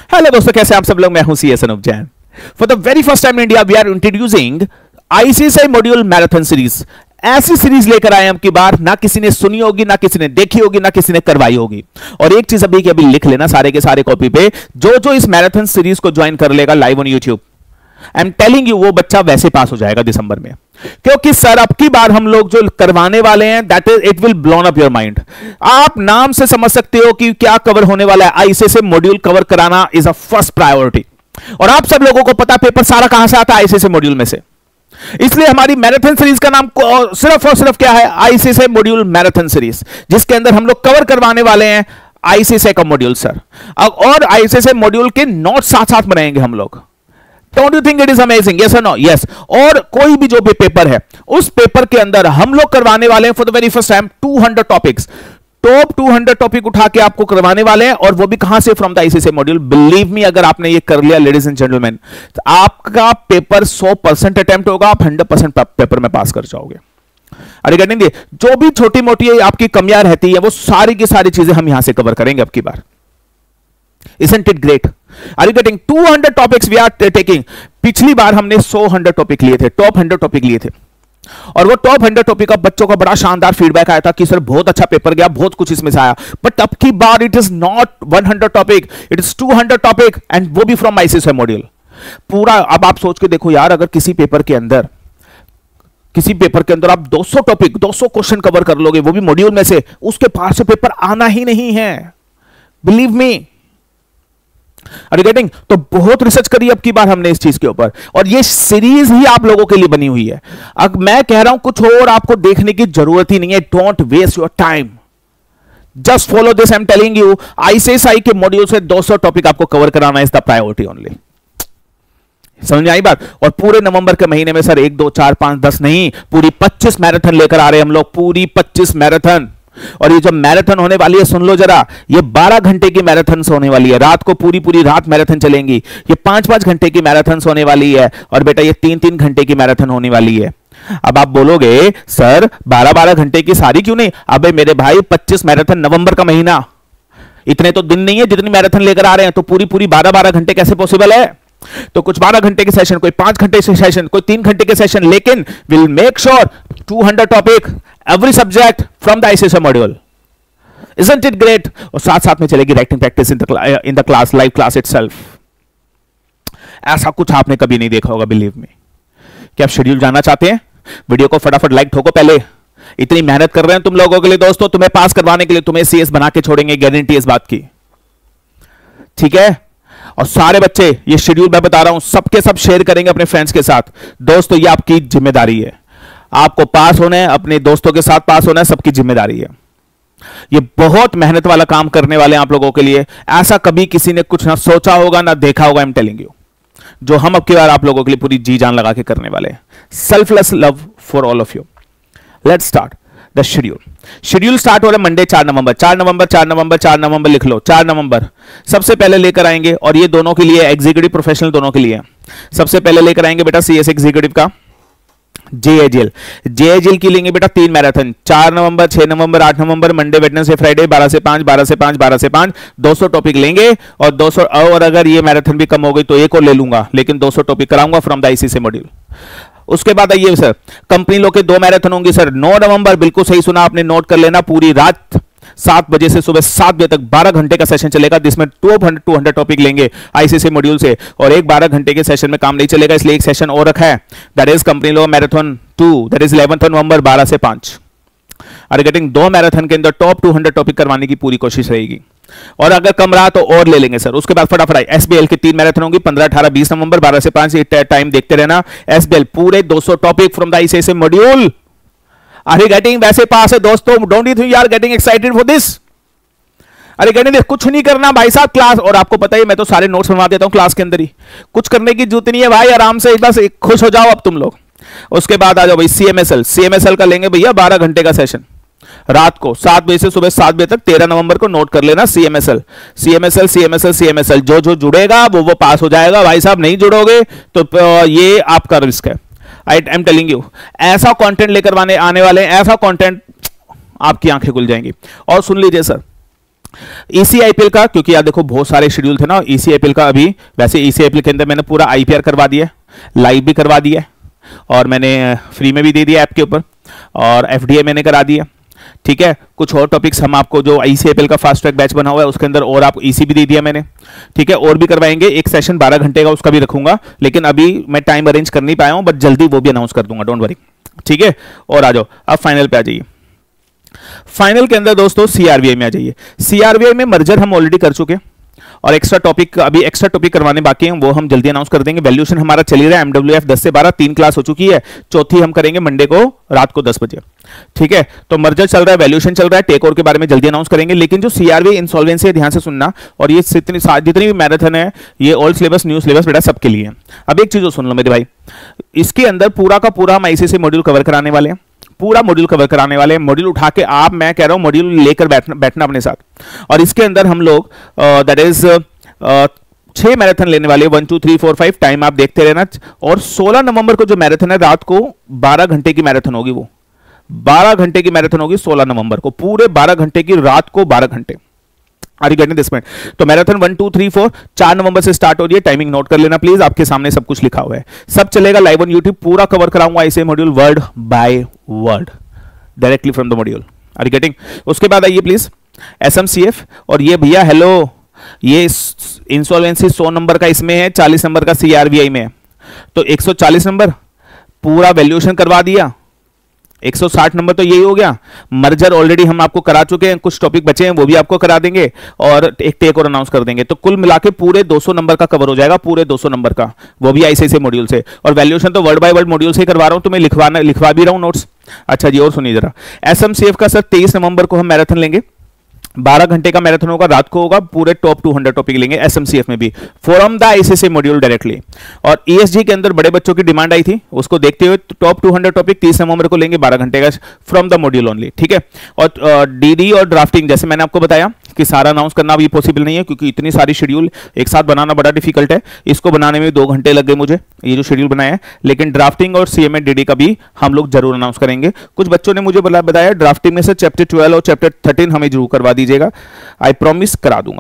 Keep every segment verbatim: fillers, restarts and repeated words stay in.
Hello दोस्तों, कैसे आप सब लोग। मैं हूं C S Anoop Jain. For the very first time in India we are introducing ICSI module marathon series. ऐसी सीरीज लेकर आए हम की बार, ना किसी ने सुनी होगी, ना किसी ने देखी होगी, ना किसी ने करवाई होगी। और एक चीज अभी के अभी लिख लेना सारे के सारे कॉपी पे, जो जो इस मैराथन सीरीज को ज्वाइन कर लेगा live on YouTube, I am telling you वो बच्चा वैसे पास हो जाएगा दिसंबर में। क्योंकि सर अब की बार हम लोग जो करवाने वाले हैं that is it will blown up your mind. आप नाम से समझ सकते हो कि क्या कवर होने वाला है। आईसीएसआई मॉड्यूल कवर कराना इज अ फर्स्ट प्रायोरिटी। और आप सब लोगों को पता पेपर सारा कहां से आता है, आईसीएसआई मॉड्यूल में से। इसलिए हमारी मैराथन सीरीज का नाम सिर्फ और सिर्फ क्या है, आईसीएसआई मॉड्यूल मैराथन सीरीज, जिसके अंदर हम लोग कवर करवाने वाले हैं आईसीएसआई का मॉड्यूल सर। और आईसीएसआई मॉड्यूल के नोट साथ साथ बनाएंगे हम लोग। Don't you think it is amazing? Yes or no? Yes. और कोई भी जो भी पेपर है, उस पेपर के अंदर हम लोग करवाने वाले हैं for the very first time two hundred topics. Top two hundred topic उठा के आपको करवाने वाले हैं, और वो भी कहां से, from the ICSI module. Believe me, अगर आपने ये कर लिया लेडीज एंड जेंटलमैन, तो आपका पेपर सौ परसेंट अटेम्प्ट होगा, आप हंड्रेड परसेंट पेपर में पास कर जाओगे। अरे कहने दिए, जो भी छोटी मोटी आपकी कमियां रहती है वो सारी की सारी चीजें हम यहां से कवर करेंगे अब की बार। Isn't it great? Are you getting two hundred topics we are taking? पिछली बार हमने सौ हंड्रेड टॉपिक लिए थे, टॉप हंड्रेड टॉपिक लिए थे, और वो टॉप हंड्रेड टॉपिक का बच्चों का बड़ा शानदार फीडबैक आया था कि सर बहुत अच्छा पेपर गया, बहुत कुछ इसमें से आया। बट अब की बार it is not one hundred topic, it is two hundred topic, and वो भी फ्रॉम आईसीएसआई मॉड्यूल पूरा। अब आप सोच के देखो यार, अगर किसी पेपर के अंदर किसी पेपर के अंदर आप दो सौ टॉपिक, दो सौ क्वेश्चन कवर कर लोगे, वो भी मॉड्यूल में से, उसके पास से पेपर आना ही नहीं है। Believe me. Are you getting? तो बहुत रिसर्च करी अब की बार हमने इस चीज के ऊपर, और ये सीरीज ही आप लोगों के लिए बनी हुई है। अब मैं कह रहा हूं कुछ और आपको देखने की जरूरत ही नहीं है। Don't waste your time, just follow this. I am telling you, ICSI के मॉड्यूल से दो सौ टॉपिक आपको कवर कराना इज द प्रायोरिटी ओनली। समझ में आई बात? और पूरे नवंबर के महीने में सर एक दो चार पांच दस नहीं, पूरी पच्चीस मैराथन लेकर आ रहे हैं हम लोग, पूरी पच्चीस मैराथन। और ये जो मैराथन होने वाली है, सुन लो जरा, ये बारह घंटे की मैराथन होने वाली है। रात को पूरी पूरी रात मैराथन चलेंगी। ये पांच पांच घंटे की मैराथन होने वाली है, और बेटा ये तीन तीन घंटे की मैराथन होने वाली है। अब आप बोलोगे सर बारह बारह घंटे की सारी क्यों नहीं? अबे मेरे भाई, पच्चीस मैराथन, नवंबर का महीना, इतने तो दिन नहीं है जितनी मैराथन लेकर आ रहे हैं, तो पूरी पूरी बारह बारह घंटे कैसे पॉसिबल है? तो कुछ बारह घंटे के सेशन, कोई पांच घंटे के सेशन, कोई तीन घंटे के सेशन, लेकिन will make sure two hundred topic every subject from the ICSI module. Isn't it great? और साथ साथ में चलेगी writing practice in the in the class, live class itself. ऐसा कुछ आपने कभी नहीं देखा होगा, बिलीव मी। क्या आप शेड्यूल जानना चाहते हैं? वीडियो को फटाफट लाइक ठोको पहले। इतनी मेहनत कर रहे हैं तुम लोगों के लिए दोस्तों, तुम्हें पास करवाने के लिए, तुम्हें सीएस बना के छोड़ेंगे, गारंटी इस बात की, ठीक है? और सारे बच्चे, ये शेड्यूल मैं बता रहा हूं, सबके सब शेयर करेंगे अपने फ्रेंड्स के साथ। दोस्तों ये आपकी जिम्मेदारी है, आपको पास होना है, अपने दोस्तों के साथ पास होना है, सबकी जिम्मेदारी है। ये बहुत मेहनत वाला काम करने वाले हैं आप लोगों के लिए। ऐसा कभी किसी ने कुछ ना सोचा होगा, ना देखा होगा। आई एम टेलिंग यू, जो हम अब की बार आप लोगों के लिए पूरी जी जान लगा के करने वाले हैं। Selfless love for all of you. Let's start the schedule. Schedule start हो रहा है मंडे चार नवंबर। चार नवंबर चार नवंबर चार नवंबर लिख लो। चार नवंबर सबसे पहले लेकर आएंगे, और ये दोनों के लिए, एग्जीक्यूटिव प्रोफेशनल दोनों के लिए सबसे पहले लेकर आएंगे बेटा सीएस एग्जीक्यूटिव का जेएजीएल। जेएजीएल की लेंगे बेटा तीन मैराथन, चार नवंबर, छह नवंबर, आठ नवंबर, मंडे वेडनेसडे फ्राइडे, बारह से पांच, बारह से पांच, बारह से पांच, दो सौ टॉपिक लेंगे। और दो सौ, और अगर ये मैराथन भी कम हो गई तो एक और ले लूंगा, लेकिन दो सौ टॉपिक कराऊंगा फ्रॉम द आईसीएसआई मॉड्यूल। उसके बाद आइए सर, कंपनी लोग के दो मैराथन होंगे सर। नौ नवंबर, बिल्कुल सही सुना आपने, नोट कर लेना, पूरी रात सात बजे से सुबह सात बजे तक बारह घंटे का सेशन चलेगा, जिसमें two hundred two hundred topic लेंगे आईसीएसआई मॉड्यूल से। और एक बारह घंटे के सेशन में काम नहीं चलेगा, इसलिए एक सेशन और रखा है, that is company law marathon two, that is eleventh November, बारह से पांच। Are getting? दो मैराथन के अंदर टॉप टू हंड्रेड टॉपिक करवाने की पूरी कोशिश रहेगी, और अगर कम रहा तो और ले लेंगे सर। उसके बाद फटाफट एसबीएल की तीन मैराथन होंगी, पंद्रह, अठारह, बीस नवंबर, बारह से पांच। टाइम देखते रहना। एसबीएल पूरे दो सौ topic from the ICSI module. Are you getting? वैसे पास है दोस्तों, don't you think you are getting excited for this? अरे कहने दे, कुछ नहीं करना भाई साहब, क्लास, और आपको पता ही मैं तो सारे नोट्स बनवा देता हूं क्लास के अंदर ही, कुछ करने की जरूरत नहीं है भाई, आराम से बस खुश हो जाओ अब तुम लोग। उसके बाद आ जाओ भाई सीएमएसएल। सीएमएसएल का लेंगे भैया बारह घंटे का सेशन, रात को सात बजे से सुबह सात बजे तक, तेरह नवंबर को, नोट कर लेना। सीएमएसएल सीएमएसएल सीएमएसएल सीएमएसएल जो जो जुड़ेगा वो वो पास हो जाएगा भाई साहब, नहीं जुड़ोगे तो ये आपका रिस्क है। आई एम टेलिंग यू, ऐसा कंटेंट लेकर आने वाले हैं, ऐसा कंटेंट आपकी आंखें खुल जाएंगी। और सुन लीजिए सर, ईसीआईपीएल का, क्योंकि यार देखो बहुत सारे शेड्यूल थे ना ईसीआईपीएल का, अभी वैसे ईसीआईपीएल के अंदर मैंने पूरा आईपीआर करवा दिया, लाइव भी करवा दिया और मैंने फ्री में भी दे दिया ऐप के ऊपर, और एफडीए मैंने करा दिया। ठीक है, कुछ और टॉपिक्स हम आपको जो आईसीआईपीएल का फास्ट ट्रैक बैच बना हुआ है उसके अंदर और आप ईसी भी दे दिया मैंने। ठीक है, और भी करवाएंगे, एक सेशन बारह घंटे का उसका भी रखूंगा, लेकिन अभी मैं टाइम अरेंज कर नहीं पाया हूं, बट जल्दी वो भी अनाउंस कर दूंगा, डोंट वरी। ठीक है, और आ जाओ अब फाइनल पे आ जाइए। फाइनल के अंदर दोस्तों सीआरवीआई में आ जाइए। सीआरवीआई में मर्जर हम ऑलरेडी कर चुके हैं और एक्स्ट्रा टॉपिक, अभी एक्स्ट्रा टॉपिक करवाने बाकी हैं, वो हम जल्दी अनाउंस कर देंगे। वैल्यूएशन हमारा चल ही रहा है, एमडब्ल्यूएफ दस से बारह, तीन क्लास हो चुकी है, चौथी हम करेंगे मंडे को रात को दस बजे। ठीक है, तो मर्जर चल रहा है, वैल्यूएशन चल रहा है, टेक ओवर के बारे में जल्दी अनाउंस करेंगे। लेकिन जो सीआरवीआई इंसॉल्वेंसी है, ध्यान से सुनना, और ये जितनी जितनी भी मैराथन है, ये ओल्ड सिलेबस न्यू सिलेबस बेटा सबके लिए है। अब एक चीज सुन लो मेरे भाई, इसके अंदर पूरा का पूरा हम आईसीसी मॉड्यूल कवर कराने वाले हैं, पूरा मॉड्यूल कवर कराने वाले हैं। मॉड्यूल उठा के आप, मैं कह रहा हूं मॉड्यूल लेकर बैठना बैठना अपने साथ, और इसके अंदर हम लोग दैट इज छह मैराथन लेने वाले, one two three four five, time आप देखते रहना। और सोलह नवंबर को जो मैराथन है, रात को बारह घंटे की मैराथन होगी, वो बारह घंटे की मैराथन होगी सोलह नवंबर को, पूरे बारह घंटे की, रात को बारह घंटे। Are you getting this point? तो marathon one two three four चार नवंबर से स्टार्ट हो रही है, टाइमिंग नोट कर लेना प्लीज, आपके सामने सब कुछ लिखा हुआ है, सब चलेगा लाइव ऑन यूट्यूब, पूरा कवर कराऊंगा ऐसे module word by word directly from the module. Are you getting? उसके बाद आइए प्लीज एसएमसीएफ, और ये भैया हेलो, ये इंसॉल्वेंसी सौ नंबर का इसमें है, चालीस नंबर का सीआरवीआई में है, तो एक सौ चालीस नंबर पूरा वैल्यूएशन करवा दिया, एक सौ साठ नंबर तो यही हो गया। मर्जर ऑलरेडी हम आपको करा चुके हैं, कुछ टॉपिक बचे हैं वो भी आपको करा देंगे, और एक टेक और अनाउंस कर देंगे, तो कुल मिला के पूरे दो सौ नंबर का कवर हो जाएगा, पूरे दो सौ नंबर का, वो भी आईसीआईसीआई मॉड्यूल से। और वैल्यूएशन तो वर्ड बाय वर्ड मॉड्यूल से ही करवा रहा हूं, तो मैं लिखवाना लिखवा भी रहा हूं नोट्स। अच्छा जी, और सुनिए जरा, एसएमसीएफ का सर तेईस नवंबर को हम मैराथन लेंगे, बारह घंटे का मैराथन होगा, रात को होगा, पूरे टॉप दो सौ टॉपिक लेंगे एसएमसीएफ में भी, from the ICICI module directly. और ईएसजी के अंदर बड़े बच्चों की डिमांड आई थी, उसको देखते हुए टॉप दो सौ टॉपिक तीस नवंबर को लेंगे, बारह घंटे का, फ्रॉम द मॉड्यूल ओनली। ठीक है, और डीडी और ड्राफ्टिंग, जैसे मैंने आपको बताया कि सारा अनाउंस करना भी पॉसिबल नहीं है, क्योंकि इतनी सारी शेड्यूल एक साथ बनाना बड़ा डिफिकल्ट है, इसको बनाने में दो घंटे लग गए मुझे, ये जो शेड्यूल बनाया है। लेकिन ड्राफ्टिंग और सीएमए डीडी का भी हम लोग जरूर अनाउंस करेंगे। कुछ बच्चों ने मुझे बताया ड्राफ्टिंग में से चैप्टर ट्वेल्व और चैप्टर थर्टीन हमें जरूर करवा दीजिएगा, आई प्रॉमिस करा दूंगा।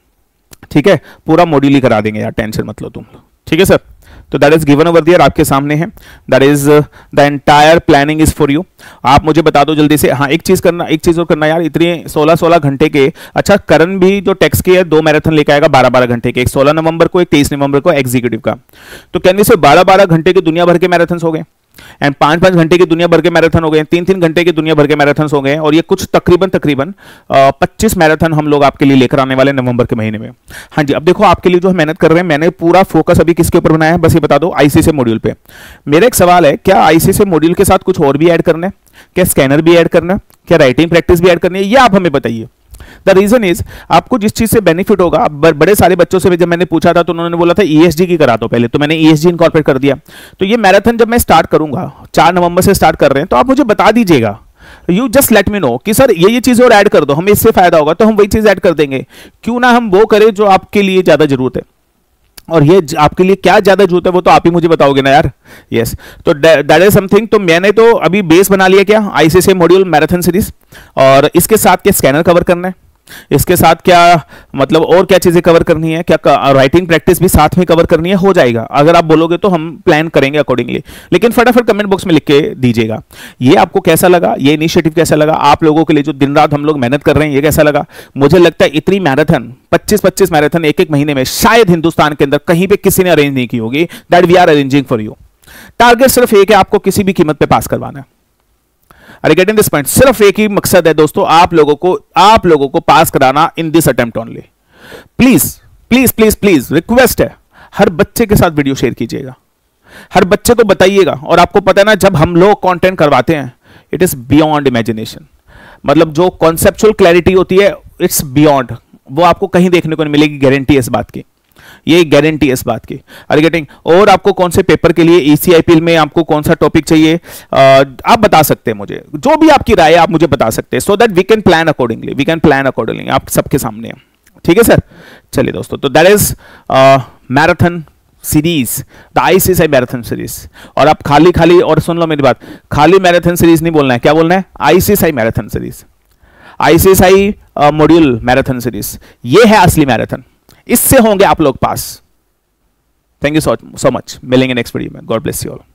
ठीक है, पूरा मॉड्यूल ही करा देंगे यार, टेंशन मत लो तुम। ठीक है सर, तो that is given over there, आपके सामने है, that is the entire planning is for you. आप मुझे बता दो जल्दी से। हाँ, एक चीज करना, एक चीज और करना यार, इतने सोलह सोलह घंटे के, अच्छा करण भी जो टेक्स के है दो मैराथन लेकर आएगा बारह बारह घंटे के, एक सोलह नवंबर को, एक तेईस नवंबर को एग्जीक्यूटिव का। तो कहने से बारह बारह घंटे के दुनिया भर के मैराथन हो गए, एंड पांच पांच घंटे की दुनिया भर के मैराथन हो गए, तीन तीन घंटे की दुनिया भर के मैराथन हो गए, और ये कुछ तकरीबन तकरीबन पच्चीस मैराथन हम लोग आपके लिए लेकर आने वाले नवंबर के महीने में। हाँ जी, अब देखो आपके लिए जो मेहनत कर रहे हैं, मैंने पूरा फोकस अभी किसके ऊपर बनाया है, बस ये बता दो, आईसीआईसीआई मॉड्यूल पे। मेरा एक सवाल है, क्या आईसीआईसीआई मॉड्यूल के साथ कुछ और भी ऐड करना है? क्या स्कैनर भी ऐड करना है? क्या राइटिंग प्रैक्टिस भी ऐड करनी है? ये आप हमें बताइए। द रीजन इज, आपको जिस चीज से बेनिफिट होगा, बड़े सारे बच्चों से जब मैंने पूछा था तो उन्होंने बोला था ईएसजी की करा दो पहले, तो मैंने ईएसजी इनकॉर्पोरेट कर दिया। तो ये मैराथन जब मैं स्टार्ट करूंगा, चार नवंबर से स्टार्ट कर रहे हैं, तो आप मुझे बता दीजिएगा, you just let me know कि सर ये ये चीज और ऐड कर दो, हमें इससे फायदा होगा, तो हम वही चीज ऐड कर देंगे। क्यों ना हम वो करें जो आपके लिए ज्यादा जरूरत है, और ये आपके लिए क्या ज्यादा जरूरत है वो तो आप ही मुझे बताओगे ना यार। यस, तो दैट इज समथिंग। तो मैंने तो अभी बेस बना लिया क्या, आईसीआईसीआई मॉड्यूल मैराथन सीरीज, और इसके साथ क्या स्कैनर कवर करना है, इसके साथ क्या मतलब और क्या चीजें कवर करनी है, क्या राइटिंग प्रैक्टिस भी साथ में कवर करनी है, हो जाएगा। अगर आप बोलोगे तो हम प्लान करेंगे अकॉर्डिंगली, लेकिन फटाफट कमेंट बॉक्स में लिख के दीजिएगा ये आपको कैसा लगा, ये इनिशिएटिव कैसा लगा, आप लोगों के लिए जो दिन रात हम लोग मेहनत कर रहे हैं ये कैसा लगा। मुझे लगता है इतनी मैराथन, पच्चीस पच्चीस मैराथन एक एक महीने में शायद हिंदुस्तान के अंदर कहीं पे किसी ने अरेंज नहीं की होगी, that we are arranging for you. Target सिर्फ एक है, आपको किसी भी कीमत पे पास करवाना है। Are you getting this point? सिर्फ एक ही मकसद है दोस्तों, आप लोगों को आप लोगों को पास कराना in this attempt only. Please please please please request है, हर बच्चे के साथ वीडियो शेयर कीजिएगा, हर बच्चे को बताइएगा। और आपको पता है ना, जब हम लोग कंटेंट करवाते हैं, इट इज बियॉन्ड इमेजिनेशन, मतलब जो कॉन्सेप्चुअल क्लैरिटी होती है इट्स बियॉन्ड, वो आपको कहीं देखने को नहीं मिलेगी, गारंटी है इस बात की, ये गारंटी है इस बात की। Are getting? और आपको कौन से पेपर के लिए ईसीआईपीएल में आपको कौन सा टॉपिक चाहिए, आ, आप बता सकते हैं मुझे, जो भी आपकी राय है आप मुझे बता सकते हैं, so that we can plan accordingly, we can plan accordingly, आप सबके सामने है। ठीक है सर, चलिए दोस्तों, तो that is marathon series, the ICICI marathon series. और आप खाली खाली, और सुन लो मेरी बात, खाली मैराथन सीरीज नहीं बोलना है, क्या बोलना है, ICICI marathon series. ICICI module marathon series. ये है असली मैराथन, इससे होंगे आप लोग pass. Thank you so so much. मिलेंगे नेक्स्ट वीडियो में। God bless you all.